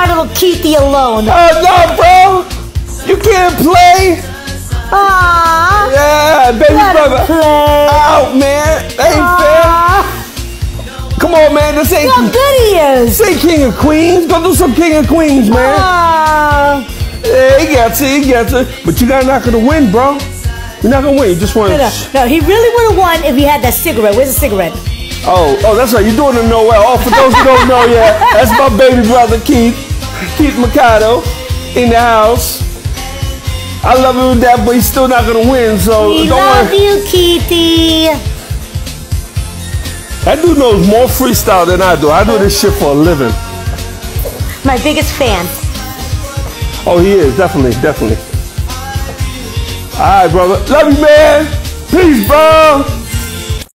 our little Keithy alone. Oh, no, bro. You can't play. Aww. Yeah, baby brother. Play. Out, man. That ain't fair. Come on, man. This ain't. Look good he is. This ain't King of Queens. Go do some King of Queens, man. Yeah, he gets it. But you're not gonna win, bro. You're not gonna win. You just want to. No, he really would have won if he had that cigarette. Where's the cigarette? Oh, that's right. You're doing it Noel. Oh, for those who don't know, yeah, that's my baby brother Keith Mikado in the house. I love him with that, but he's still not gonna win. So we don't love worry. you, Keithy. That dude knows more freestyle than I do. I do this shit for a living. My biggest fan. Oh, he is definitely. All right, brother. Love you, man. Peace, bro.